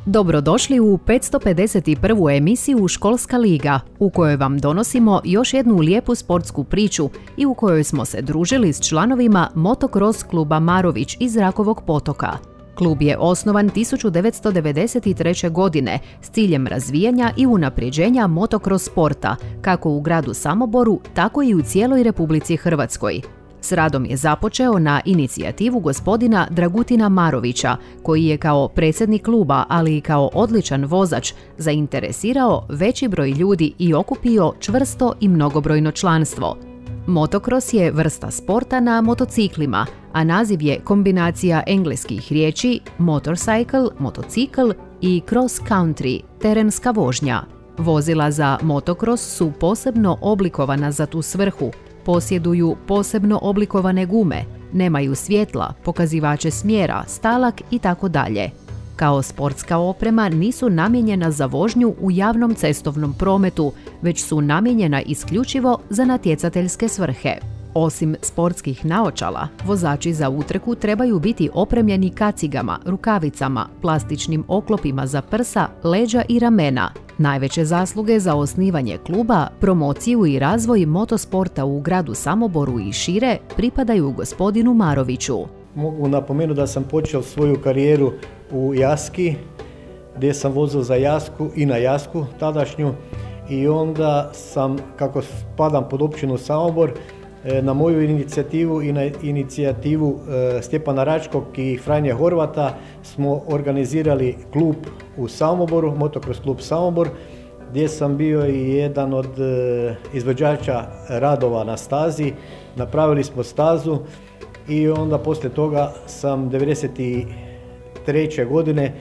Dobrodošli u 551. emisiju Školska liga, u kojoj vam donosimo još jednu lijepu sportsku priču i u kojoj smo se družili s članovima Motocross kluba Marović iz Rakovog Potoka. Klub je osnovan 1993. godine s ciljem razvijanja i unapređenja motocross sporta, kako u gradu Samoboru, tako i u cijeloj Republici Hrvatskoj. S radom je započeo na inicijativu gospodina Dragutina Marovića, koji je kao predsjednik kluba, ali i kao odličan vozač, zainteresirao veći broj ljudi i okupio čvrsto i mnogobrojno članstvo. Motocross je vrsta sporta na motociklima, a naziv je kombinacija engleskih riječi motorcycle, motocikl i cross country, terenska vožnja. Vozila za motocross su posebno oblikovana za tu svrhu, posjeduju posebno oblikovane gume, nemaju svjetla, pokazivače smjera, stalak itd. Kao sportska oprema nisu namijenjena za vožnju u javnom cestovnom prometu, već su namijenjena isključivo za natjecateljske svrhe. Osim sportskih naočala, vozači za utrku trebaju biti opremljeni kacigama, rukavicama, plastičnim oklopima za prsa, leđa i ramena. Najveće zasluge za osnivanje kluba, promociju i razvoj motosporta u gradu Samoboru i šire pripadaju gospodinu Maroviću. Mogu napomenuti da sam počeo svoju karijeru u Jaski, gdje sam vozio za Jasku i na Jasku tadašnju, i onda sam, kako spadam pod općinu Samobor, na moju inicijativu i na inicijativu Stjepana Račkog i Franje Horvata smo organizirali klub u Samoboru, Motocross klub Samobor, gdje sam bio i jedan od izvođača radova na stazi. Napravili smo stazu i onda poslije toga sam 1993. godine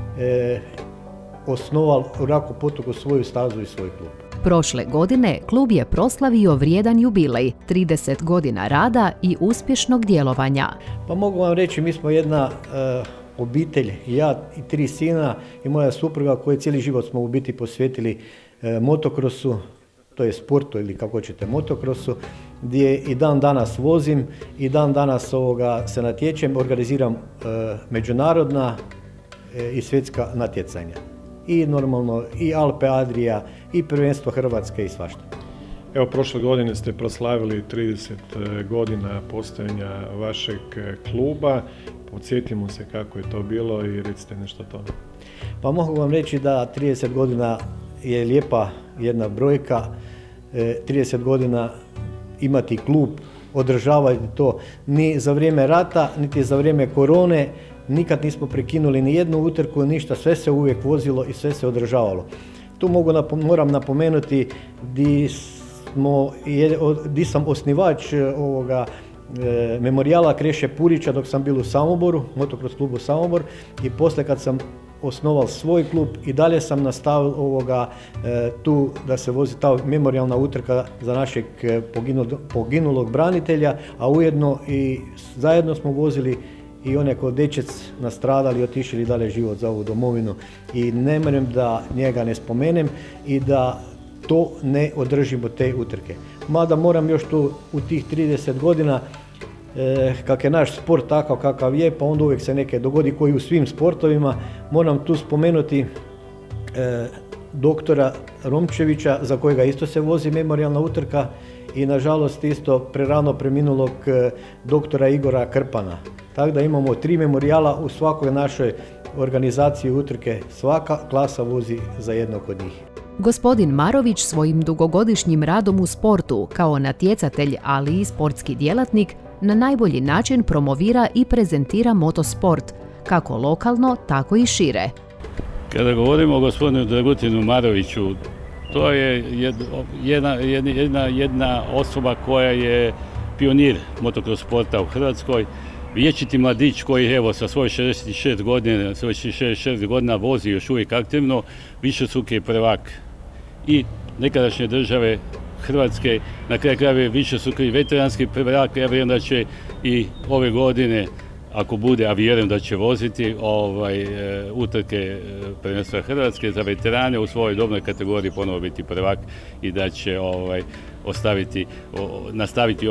osnovao u Rakovom Potoku svoju stazu i svoj klub. Prošle godine klub je proslavio vrijedan jubilej, 30 godina rada i uspješnog djelovanja. Pa mogu vam reći, mi smo jedna obitelj, ja i 3 sina i moja supruga, koji cijeli život smo u biti posvetili motokrosu, to je sportu ili kako ćete motokrosu, gdje i dan danas vozim i dan danas se natječem, organiziram međunarodna i svjetska natjecanja. I normalno i Alpe Adria i prvenstvo Hrvatske i svašta. Evo, prošle godine ste proslavili 30 godina postojanja vašeg kluba. Podsjetimo se kako je to bilo i recite nešto o tome. Pa mogu vam reći da 30 godina je lijepa jedna brojka. 30 godina imati klub, održavati to ni za vrijeme rata, niti za vrijeme korone. Nikad nismo prekinuli ni jednu utrku, ništa, sve se uvijek vozilo i sve se održavalo. Tu moram napomenuti di sam osnivač memorijala Kreše Purića dok sam bio u Samoboru, motocross klubu Samobor, i poslije kad sam osnovao svoj klub i dalje sam nastavio tu da se vozi ta memorijalna utrka za našeg poginulog branitelja, a ujedno i zajedno smo vozili i one kao dečec nastradali i otišli dalje život za ovu domovinu, i ne moram da njega ne spomenem i da to ne održimo te utrke. Mada moram još tu u tih 30 godina, kak je naš sport takav kakav je, pa onda uvijek se neke dogodi koji u svim sportovima, moram tu spomenuti doktora Romčevića, za kojega isto se vozi memorijalna utrka, i nažalost isto prerano preminulog doktora Igora Krpana. Tako da imamo 3 memorijala u svakoj našoj organizaciji utrke. Svaka klasa vozi za jednog od njih. Gospodin Marović svojim dugogodišnjim radom u sportu, kao natjecatelj, ali i sportski djelatnik, na najbolji način promovira i prezentira motosport, kako lokalno, tako i šire. Kada govorimo o gospodinu Dragutinu Maroviću, to je jedna osoba koja je pionir motocross sporta u Hrvatskoj, vječiti mladić koji evo sa svojih 66 godina vozi još uvijek aktivno, višestruki prvak i nekadašnje države Hrvatske, na kraju krajeva višestruki veteranski prvak. Ja vjerujem da će i ove godine, ako bude, a vjerujem da će voziti utrke prvenstva Hrvatske za veterane u svojoj dobnoj kategoriji, ponovo biti prvak, i da će nastaviti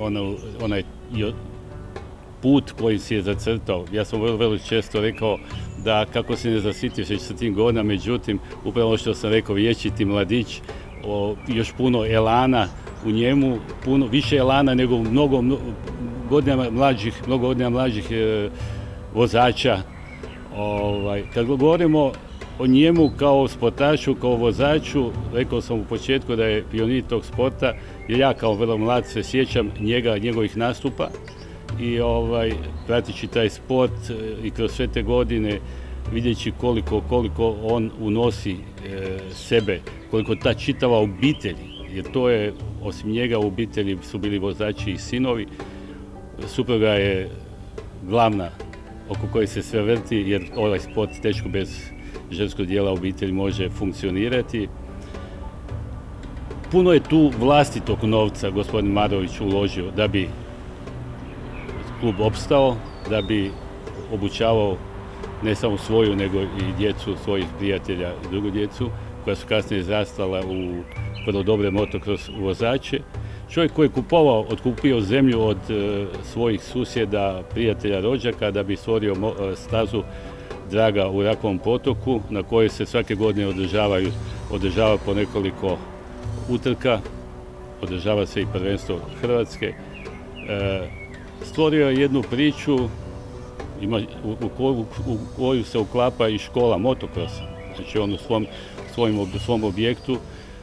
onaj put koji si je zacrtao. Ja sam vrlo često rekao da kako se ne zasitiš već sa tim godinama, međutim, upravo što sam rekao, vječiti mladić, još puno elana u njemu, puno više elana nego mnogo godina mlađih vozača. Kad govorimo o njemu kao sportašu, kao vozaču, rekao sam u početku da je pionir tog sporta, jer ja kao vrlo mlad se sjećam njegovih nastupa i pratići taj sport i kroz sve te godine vidjeći koliko on unosi sebe, koliko ta čitava obitelj, jer to je, osim njega u obitelji su bili vozači i sinovi, supruga je glavna oko koje se sve vrti, jer ovaj sport teško bez ženskog dijela obitelji može funkcionirati. Puno je tu vlastitog novca gospodin Marović uložio da bi klub opstao, da bi obučavao ne samo svoju, nego i djecu svojih prijatelja i drugu djecu, koja su kasnije izrastala u vrlo dobre motocross vozače. Čovjek koji je otkupio zemlju od svojih susjeda, prijatelja, rođaka da bi stvorio stazu Draga u Rakovom potoku, na kojoj se svake godine održava po nekoliko utrka, održava se i prvenstvo Hrvatske. Stvorio je jednu priču u koju se uklapa i škola motocrossa. Znači on u svom objektu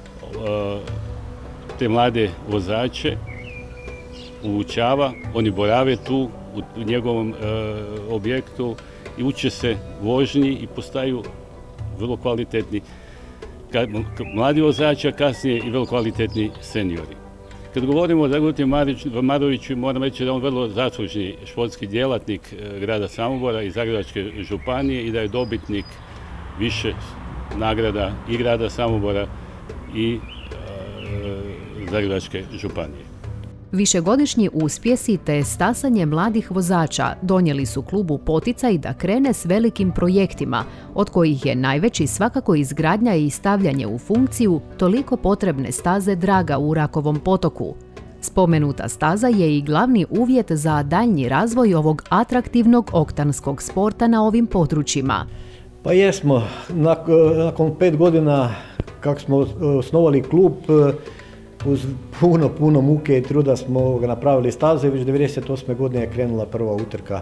te mlade vozače obučava, oni borave tu u njegovom objektu i uče se vožnji i postaju vrlo kvalitetni mladi vozači, a kasnije i vrlo kvalitetni seniori. Kad govorimo o Dragutinu Maroviću, moram reći da je on vrlo zaslužni športski djelatnik grada Samobora i Zagrebačke županije i da je dobitnik više nagrada i grada Samobora i Zagrebačke županije. Višegodišnji uspjesi te stasanje mladih vozača donijeli su klubu poticaj da krene s velikim projektima, od kojih je najveći svakako izgradnja i stavljanje u funkciju toliko potrebne staze Draga u Rakovom potoku. Spomenuta staza je i glavni uvjet za daljnji razvoj ovog atraktivnog oktanskog sporta na ovim područjima. Pa jesmo, nakon 5 godina kako smo osnovali klub, uz puno muke i truda smo napravili staze. Već 1998. godine je krenula prva utrka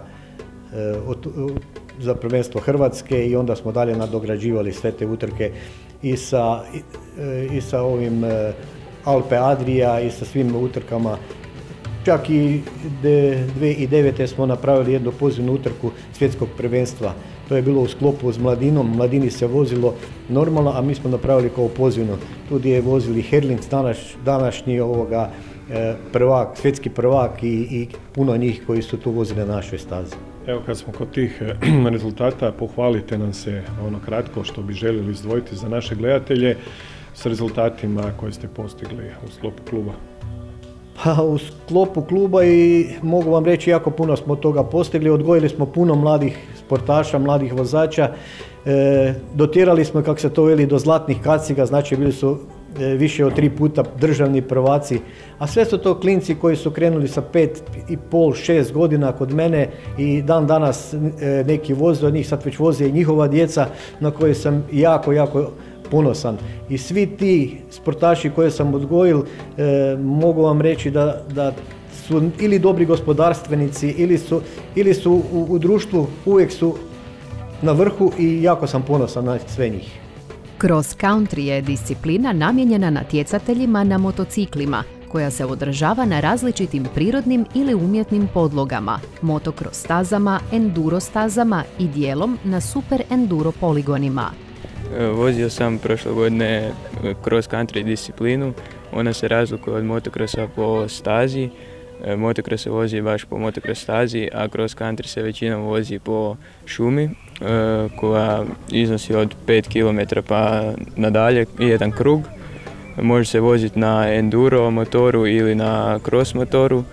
za prvenstvo Hrvatske i onda smo dalje nadograđivali sve te utrke i sa ovim Alpe Adria i sa svim utrkama. Čak i 2009. smo napravili jednu pozivnu utrku svjetskog prvenstva. To je bilo u sklopu s Mladinom. Mladini se vozilo normalno, a mi smo napravili kao pozivno. Tu gdje je vozili Herlings, današnji prvak, svjetski prvak i puno njih koji su tu vozili na našoj stazi. Evo kad smo kod tih rezultata, pohvalite nam se ono kratko što bi željeli izdvojiti za naše gledatelje s rezultatima koje ste postigli u sklopu kluba. Pa u sklopu kluba i mogu vam reći jako puno smo toga postigli, odgojili smo puno mladih sportaša, mladih vozača, dotjerali smo, kako se to veli, do zlatnih kaciga, znači bili su više od 3 puta državni prvaci, a sve su to klinci koji su krenuli sa 5,5, 6 godina kod mene i dan danas neki voze od njih, sad već voze i njihova djeca na koje sam jako ponosan. I svi ti sportaši koje sam odgojil, mogu vam reći da su ili dobri gospodarstvenici ili su u društvu, uvijek su na vrhu i jako sam ponosan na sve njih. Cross country je disciplina namijenjena natjecateljima na motociklima, koja se održava na različitim prirodnim ili umjetnim podlogama, motocross stazama, enduro stazama i dijelom na super enduro poligonima. Vozio sam prošle godine cross country disciplinu. Ona se razlikuje od motocrossa po stazi. Motocross se vozi baš po motocross stazi, a cross country se većinom vozi po šumi koja iznosi od 5 km pa nadalje, jedan krug. Može se voziti na enduro motoru ili na cross motoru.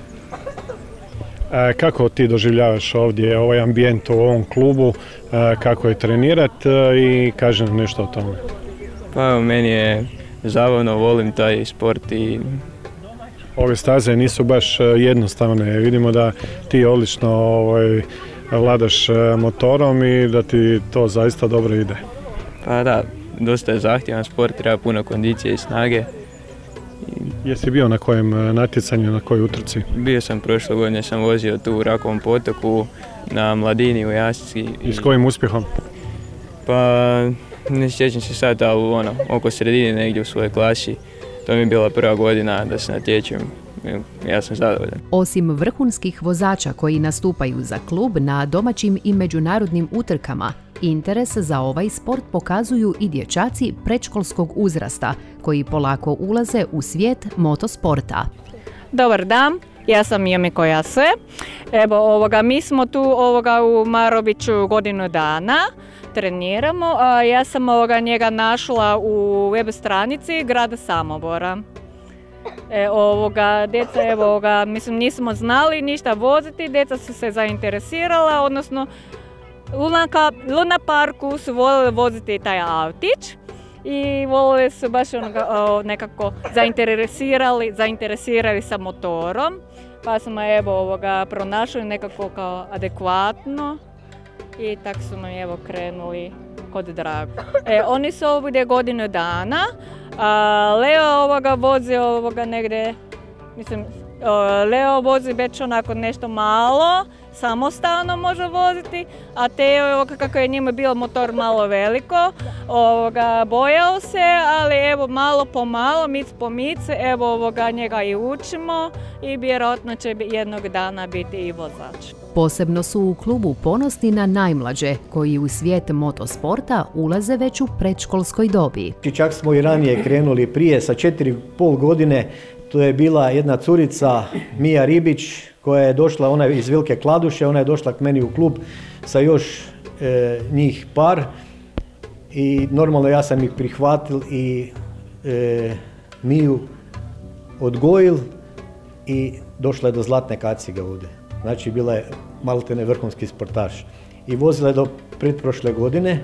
Kako ti doživljavaš ovdje ovaj ambijent u ovom klubu, kako je trenirati i kažem nešto o tome? Pa meni je zabavno, volim taj sport i... Ove staze nisu baš jednostavne, vidimo da ti odlično vladaš motorom i da ti to zaista dobro ide. Pa da, dosta je zahtjevan sport, treba puno kondicije i snage. Jesi bio na kojem natjecanju, na kojoj utrci? Bio sam prošle godine, sam vozio tu u Rakovom potoku, na Mladini u Jasci. I s kojim uspjehom? Pa ne sjećam se sad, ali oko sredine negdje u svojoj klasi. To mi je bila prva godina da se natječem. Ja sam zadovoljan. Osim vrhunskih vozača koji nastupaju za klub na domaćim i međunarodnim utrkama, interes za ovaj sport pokazuju i dječaci predškolskog uzrasta koji polako ulaze u svijet motosporta. Dobar dan, ja sam Jemiko Jase. Evo, mi smo tu u Maroviću godinu dana, treniramo. Ja sam njega našla u web stranici grada Samobora. Djeca, mislim, nismo znali ništa voziti, djeca su se zainteresirala, odnosno Luna Parku su voljeli voziti taj autić i voljeli su baš nekako zainteresirali sa motorom, pa smo pronašli nekako kao adekvatno i tako su nam krenuli kod Dragu. Oni su ovdje godinu dana. Leo vozi negdje, mislim, Leo vozi već onako nešto malo, samostalno može voziti, a Teo, kako je njima bio motor malo veliko, bojao se, ali evo malo po malo, mic po mic, evo njega i učimo i vjerojatno će jednog dana biti i vozač. Posebno su u klubu ponosni na najmlađe, koji u svijet motosporta ulaze već u predškolskoj dobi. Čak smo i ranije krenuli, prije sa 4,5 godine, to je bila jedna curica, Mija Ribić, koja je došla, ona je iz Velike Kladuše, ona je došla k meni u klub sa još njih par i normalno ja sam ih prihvatil i Miju odgojil i došla je do zlatne kacige ovdje. Znači bila je maltene vrhunski sportaš i vozila je do pretprošle godine.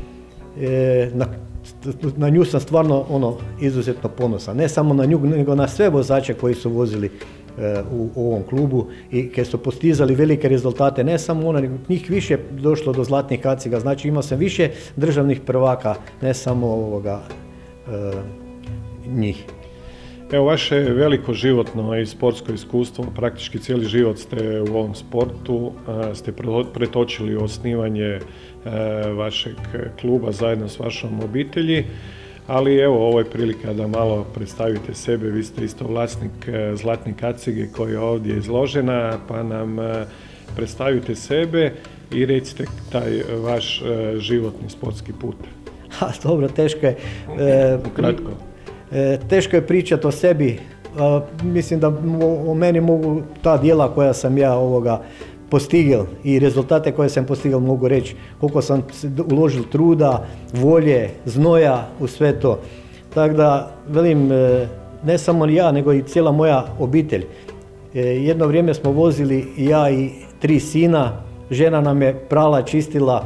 Na nju sam stvarno izuzetno ponosan. Ne samo na nju, nego na sve vozače koji su vozili u ovom klubu i kad su postizali velike rezultate, ne samo ona, nego njih više došlo do zlatnih kaciga. Znači imao sam više državnih prvaka, ne samo njih. Evo, vaše veliko životno i sportsko iskustvo, praktički cijeli život ste u ovom sportu, ste pretočili u osnivanje vašeg kluba zajedno s vašom obitelji, ali evo, ovo je prilika da malo predstavite sebe, vi ste isto vlasnik zlatne kacige koja je ovdje izložena, pa nam predstavite sebe i recite taj vaš životni sportski put. Dobro, teško je. Kratko. Teško je pričati o sebi, mislim da o meni mogu ta djela koja sam ja postigel i rezultate koje sam postigel mogu reći koliko sam uložil truda, volje, znoja u sve to. Tako da, velim, ne samo ja nego i cijela moja obitelj. Jedno vrijeme smo vozili ja i 3 sina, žena nam je prala, čistila,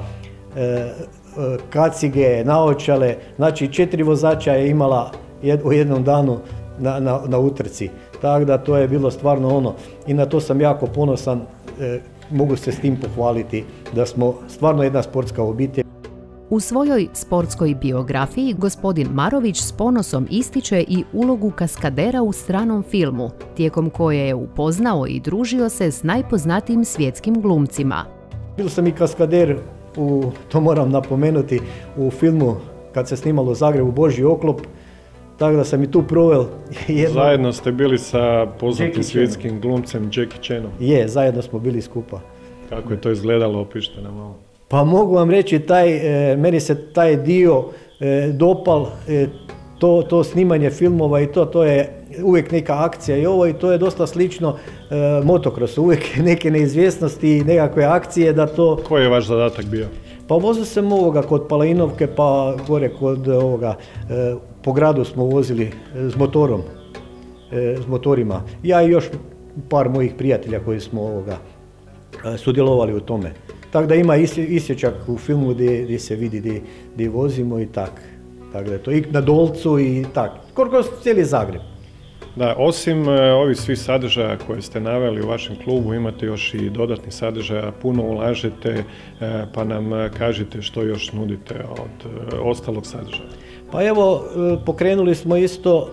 kacige, naočale, znači 4 vozača je imala u jednom danu na utrci. Tako da to je bilo stvarno i na to sam jako ponosan, mogu se s tim pohvaliti da smo stvarno jedna sportska obitelj. U svojoj sportskoj biografiji gospodin Marović s ponosom ističe i ulogu kaskadera u stranom filmu, tijekom koje je upoznao i družio se s najpoznatijim svjetskim glumcima. Bio sam i kaskader, to moram napomenuti, u filmu kad se snimalo u Zagrebu Božji oklop, tako da sam i tu proveo jedno... Zajedno ste bili sa poznatim svjetskim glumcem Jackie Chanom. Zajedno smo bili skupa. Kako je to izgledalo, opišite nam malo. Pa mogu vam reći, meni se taj dio dopal, to snimanje filmova i to je uvijek neka akcija i to je dosta slično motokrosu, uvijek neke neizvjesnosti i nekakve akcije da to... Koji je vaš zadatak bio? Pa vozio sam kod Palajinovke pa gore kod po gradu smo vozili s motorima. Ja i još par mojih prijatelja koji smo sudjelovali u tome. Tako da ima isječak u filmu gdje se vidi gdje vozimo i tak. Tako da je to i na Dolcu i tak. Kroz cijeli Zagreb. Da, osim ovih svih sadržaja koje ste naveli u vašem klubu, imate još i dodatnih sadržaja, puno ulažete, pa nam kažite što još nudite od ostalog sadržaja. Pa evo, pokrenuli smo isto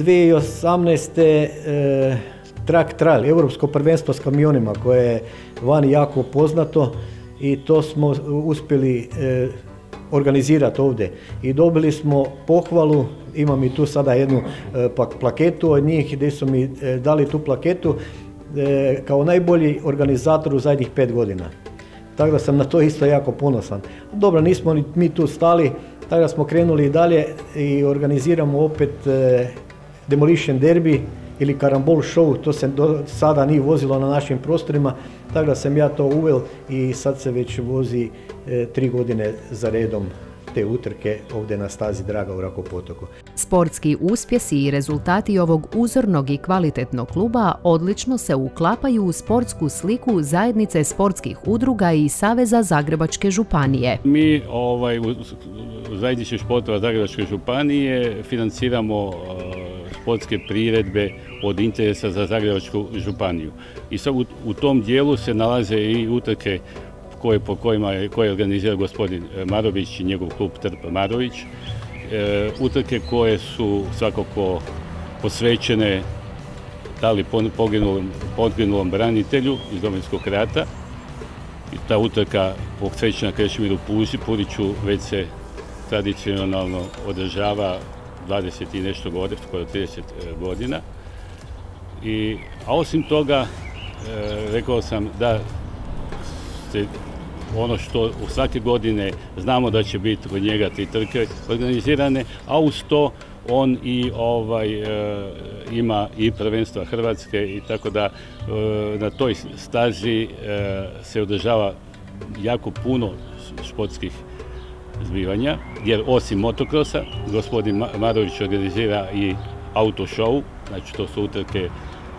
2018. Track Trail, Europsko prvenstvo s kamionima koje je vani jako poznato i to smo uspjeli organizirati ovdje i dobili smo pohvalu, imam i tu sada jednu plaketu od njih gdje su mi dali tu plaketu kao najbolji organizator u zadnjih 5 godina. Tako da sam na to isto jako ponosan. Dobro, nismo ni mi tu stali, tako da smo krenuli i dalje i organiziramo opet Demolition Derby ili Karambol show, to se do sada nije vozilo na našim prostorima, tako da sam ja to uveo i sad se već vozi 3 godine za redom te utrke ovdje na stazi Draga u Rakopotoku. Sportski uspjesi i rezultati ovog uzornog i kvalitetnog kluba odlično se uklapaju u sportsku sliku zajednice sportskih udruga i Saveza Zagrebačke županije. Mi u zajednici športova Zagrebačke županije financiramo sportske priredbe od interesa za Zagrebačku županiju. I sad u tom dijelu se nalaze i utrke koje organizira gospodin Marović i njegov klub Trp Marović. Utrke koje su svakako posvećene da li poginulom branitelju iz Domovinskog rata. I ta utrka posvećena Krešimiru Puriću već se tradicionalno održava 20 i nešto godina, skoro 30 godina. A osim toga, rekao sam da ono što u svake godine znamo da će biti kod njega 3 trke organizirane, a uz to on i ima i prvenstva Hrvatske i tako da na toj stazi se održava jako puno športskih zbivanja, jer osim motokrosa, gospodin Marović organizira i auto show, znači to su utrke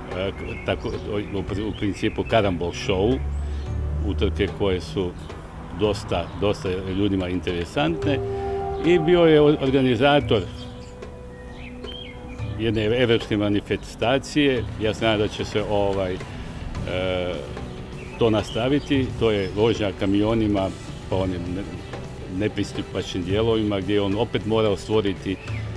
u principu karambol show, utrke koje su dosta ljudima interesantne i bio je organizator jedne evropske manifestacije. Ja se nadam da će se to nastaviti, to je vožnja kamionima po onim nepristupačnim dijelovima gdje on opet morao stvoriti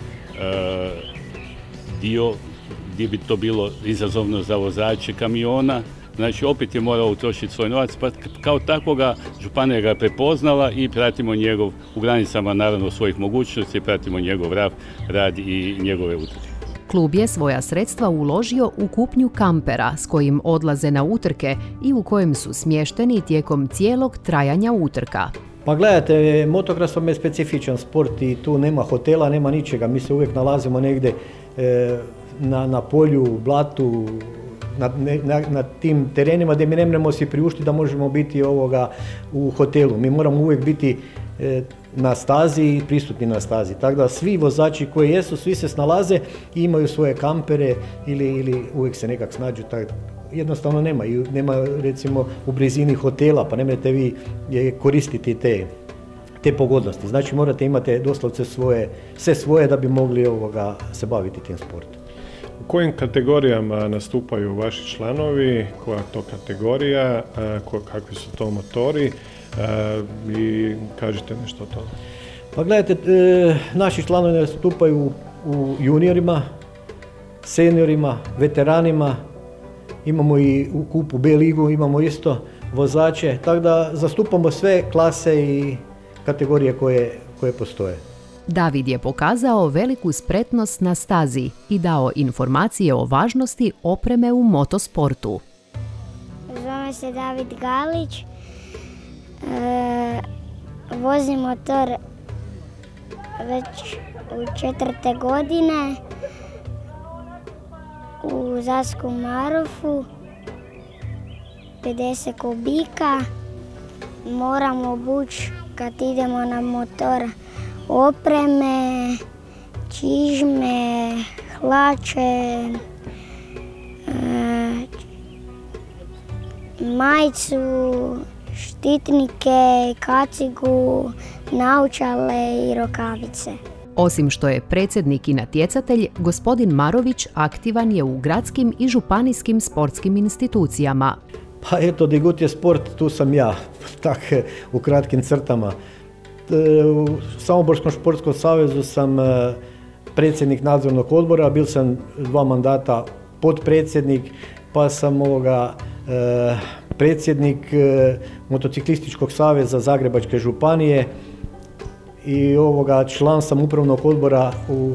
dio gdje bi to bilo izazovno za vozače kamiona. Znači opet je morao utrošiti svoj novac, pa kao takvoga županija ga je prepoznala i pratimo njegov, u granicama naravno svojih mogućnosti, pratimo njegov rad i njegove utrke. Klub je svoja sredstva uložio u kupnju kampera s kojim odlaze na utrke i u kojem su smješteni tijekom cijelog trajanja utrka. Pa gledajte, motocross je specifičan sport i tu nema hotela, nema ničega. Mi se uvijek nalazimo negdje na polju, blatu, na tim terenima gdje mi ne možemo si priuštiti da možemo biti u hotelu. Mi moramo uvijek biti na stazi i prisutni na stazi. Tako da svi vozači koji jesu, svi se snalaze i imaju svoje kampere ili uvijek se nekak snađu. Jednostavno nema recimo u blizini hotela, pa nemojte vi koristiti te pogodnosti. Znači morate imati doslovce sve svoje da bi mogli se baviti tim sportom. U kojim kategorijama nastupaju vaši članovi, koja je to kategorija, kakvi su to motori i kažite nešto o tome? Pa gledajte, naši članovi nastupaju u juniorima, seniorima, veteranima, imamo i u kupu B ligu, imamo isto vozače, tako da zastupamo sve klase i kategorije koje postoje. David je pokazao veliku spretnost na stazi i dao informacije o važnosti opreme u motosportu. Zove se David Galić, vozim motor već u 4. godine u Zaskom Marofu, 50 kubika. Moramo obući kad idemo na motor opreme, čižme, hlače, majicu, štitnike, kacigu, naočale i rukavice. Osim što je predsjednik i natjecatelj, gospodin Marović aktivan je u gradskim i županijskim sportskim institucijama. Pa eto, di god je sport, tu sam ja, tak u kratkim crtama. U Samoborskom športskom savezu sam predsjednik nadzornog odbora, bil sam 2 mandata potpredsjednik, pa sam predsjednik motociklističkog saveza Zagrebačke županije i član sam upravnog odbora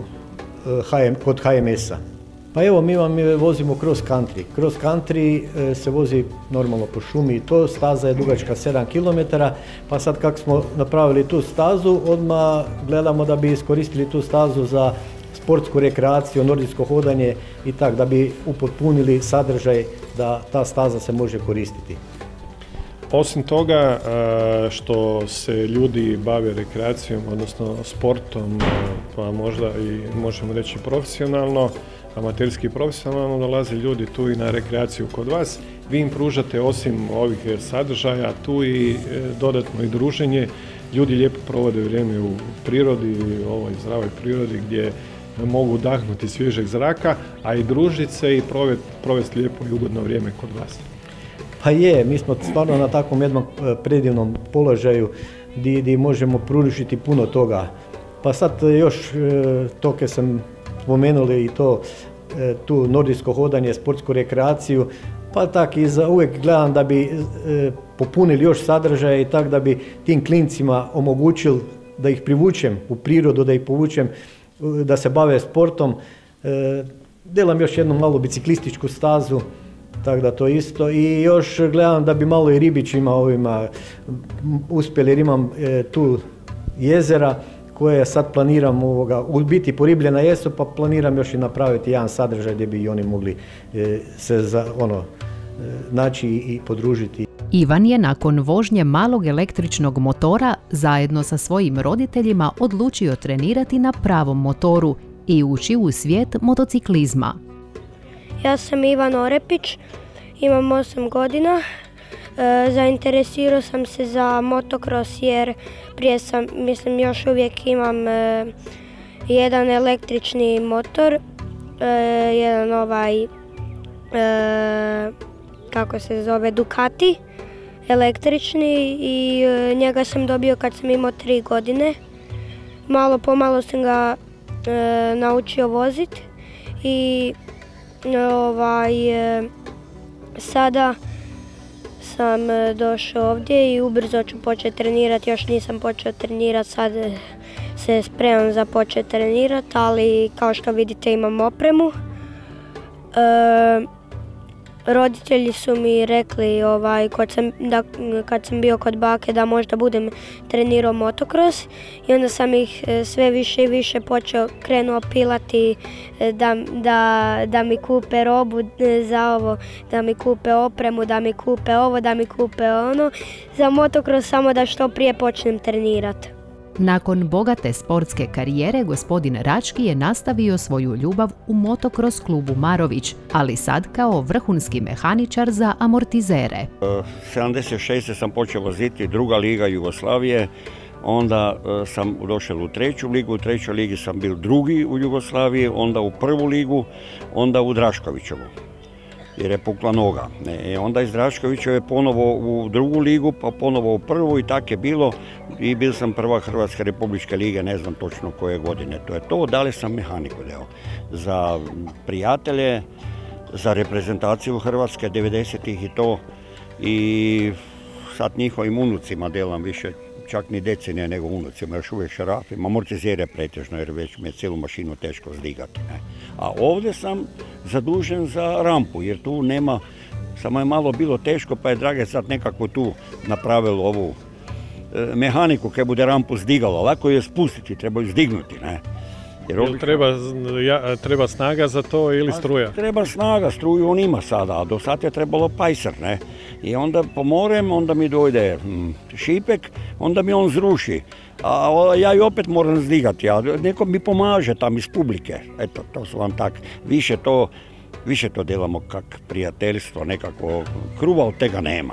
kod HMS-a. Pa evo, mi vam vozimo cross country. Cross country se vozi normalno po šumi i to, staza je dugačka 7 km, pa sad kako smo napravili tu stazu, odmah gledamo da bi iskoristili tu stazu za sportsku rekreaciju, nordijsko hodanje i tako, da bi upotpunili sadržaj da ta staza se može koristiti. Osim toga što se ljudi bave rekreacijom, odnosno sportom, pa možda i možemo reći profesionalno, amaterski i profesionalno, dolaze ljudi tu i na rekreaciju kod vas. Vi im pružate osim ovih sadržaja tu i dodatno i druženje. Ljudi lijepo provode vrijeme u prirodi, u ovoj zdravoj prirodi gdje mogu udahnuti svježeg zraka, a i družiti se i provesti lijepo i ugodno vrijeme kod vas. Pa je, mi smo stvarno na takvom jednom predivnom položaju gdje možemo pružiti puno toga. Pa sad još to kad sam spomenuli i to, tu nordijsko hodanje, sportsku rekreaciju, pa tak i uvijek gledam da bi popunili još sadržaje i tak da bi tim klincima omogućili da ih privučem u prirodu, da ih povučem, da se bave sportom. Delam još jednu malu biciklističku stazu, tako da to isto. I još gledam da bi malo i ribićima uspjeli, jer imam tu jezera koje sad planiram u biti poribljena jesu, pa planiram još i napraviti jedan sadržaj gdje bi i oni mogli se naći i podružiti. Ivan je nakon vožnje malog električnog motora zajedno sa svojim roditeljima odlučio trenirati na pravom motoru i ući u svijet motociklizma. Ja sam Ivan Orepić, imam 8 godina. Zainteresirao sam se za motocross jer prije sam, još uvijek imam jedan električni motor, jedan kako se zove, Ducati električni i njega sam dobio kad sam imao 3 godine. Malo pomalo sam ga naučio voziti i sada sam došao ovdje i ubrzo ću početi trenirati, još nisam počeo trenirati, sad se spremam za početi trenirati, ali kao što vidite imam opremu. Roditelji su mi rekli kad sam bio kod bake da možda budem trenirao motocross i onda sam ih sve više i više krenuo pilati da mi kupe robu za ovo, da mi kupe opremu, da mi kupe ovo, da mi kupe ono za motocross, samo da što prije počnem trenirati. Nakon bogate sportske karijere, gospodin Rački je nastavio svoju ljubav u motocross klubu Marović, ali sad kao vrhunski mehaničar za amortizere. 76. sam počeo voziti, 2. liga Jugoslavije, onda sam došao u 3. ligu, u 3. ligi sam bil 2. u Jugoslaviji, onda u 1. ligu, onda u Draškovićevu, jer je pukla noga. Onda iz Draškovićeve ponovo u 2. ligu, pa ponovo u 1. i tako je bilo. I bil sam prva Hrvatska republička liga, ne znam točno koje godine. To je to, dali sam mehaniku za prijatelje, za reprezentaciju Hrvatske 90-ih i to. I sad njihovim unucima delam više, čak ni decenije nego unucima, još uvijek šarafim, amortizere pretežno jer već me cijelu mašinu teško zdigati. A ovdje sam zadužen za rampu jer tu nema, samo je malo bilo teško pa je Drage sad nekako tu napravilo ovu mehaniku kad bude rampu zdigala, lako je spustiti, treba ju zdignuti. Treba snaga za to ili struja? Treba snaga, struju on ima sada, a do sad je trebalo pajser. I onda pomorem, onda mi dojde šipek, onda mi on zruši. A ja ju opet moram zdigati, a neko mi pomaže tam iz publike. Eto, to su vam tak, više to delamo kak prijateljstvo, nekako kruva od tega nema.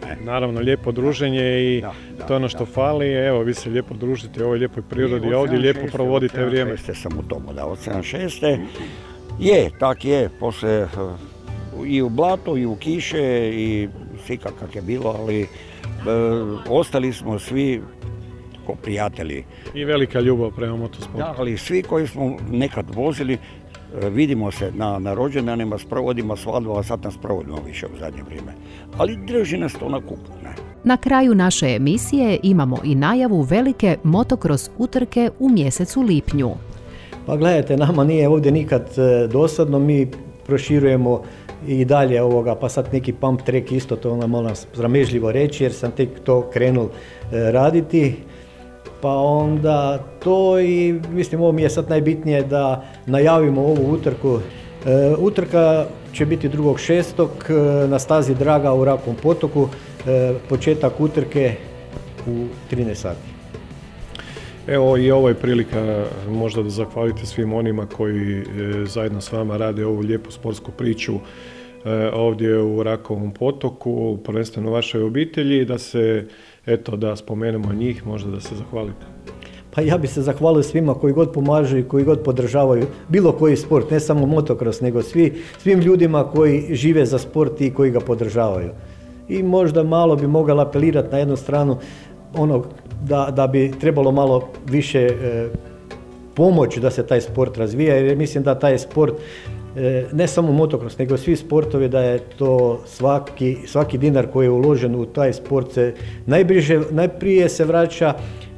Naravno, lijepo druženje i to je ono što fali. Evo, vi se lijepo družite u ovoj lijepoj prirodi, ovdje lijepo provodite vrijeme. Od 76. sam u tomu, da, od 76. Je, tak je, poslije i u blatu, i u kiše, i svika kak je bilo, ali ostali smo svi ko prijatelji. I velika ljubav prema motosportu. Da, ali svi koji smo nekad vozili, vidimo se na rođendanima, sprovodima, svadbama, sad nas provodimo više u zadnje vrijeme. Ali drži nas to na kupu, ne? Na kraju naše emisije imamo i najavu velike motocross utrke u mjesecu lipnju. Pa gledajte, nama nije ovdje nikad dosadno, mi proširujemo i dalje ovoga, pa sad neki pump track isto, to ona moram sramežljivo reći jer sam tek to krenul raditi. Pa onda to i mislim ovo mi je sad najbitnije da najavimo ovu utrku. Utrka će biti 2.6. na stazi Draga u Rakovom potoku, početak utrke u 13 sati. Evo i ovo je prilika možda da zahvalite svim onima koji zajedno s vama rade ovu lijepu sportsku priču ovdje u Rakovom potoku, prvenstveno vašoj obitelji, da se, eto, da spomenemo njih, možda da se zahvalite. Pa ja bih se zahvalio svima koji god pomažu i koji god podržavaju bilo koji sport, ne samo motocross, nego svim ljudima koji žive za sport i koji ga podržavaju. I možda malo bi mogla apelirati na jednu stranu da bi trebalo malo više pomoći da se taj sport razvija, jer mislim da taj sport, ne samo motocross, nego svi sportovi, da je to svaki dinar koji je uložen u taj sport se najprije se vraća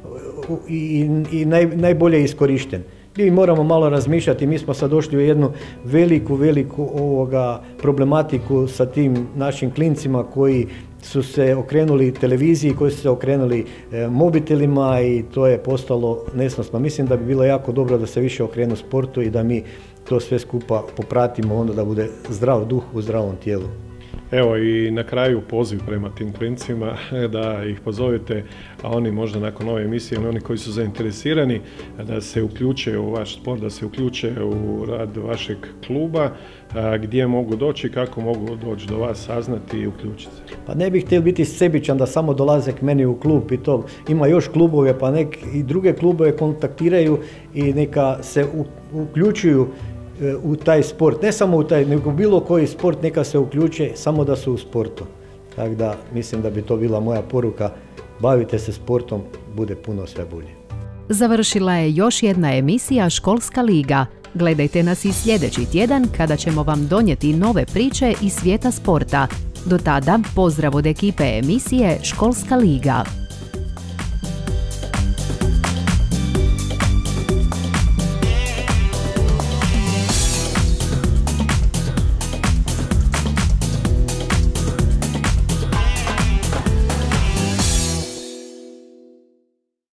i najbolje iskorišten. Mi moramo malo razmišljati, mi smo sad došli u jednu veliku problematiku sa tim našim klincima koji su se okrenuli televiziji, koji su se okrenuli mobitelima i to je postalo nesnosno. Mislim da bi bilo jako dobro da se više okrenu sportu i da mi to sve skupa popratimo, onda da bude zdrav duh u zdravom tijelu. Evo i na kraju poziv prema tim klincima da ih pozovete, a oni možda nakon ove emisije ili oni koji su zainteresirani da se uključe u vaš sport, da se uključe u rad vašeg kluba, gdje mogu doći, kako mogu doći do vas, saznati i uključiti se. Pa ne bih htio biti sebičan da samo dolaze k meni u klub i to. Ima još klubove, pa nek i druge klubove kontaktiraju i neka se uključuju u taj sport, ne samo u taj, nego bilo koji sport neka se uključe, samo da su u sportu. Tako da mislim da bi to bila moja poruka, bavite se sportom, bude puno sve bolje. Završila je još jedna emisija Školska liga. Gledajte nas i sljedeći tjedan kada ćemo vam donijeti nove priče iz svijeta sporta. Do tada, pozdrav od ekipe emisije Školska liga.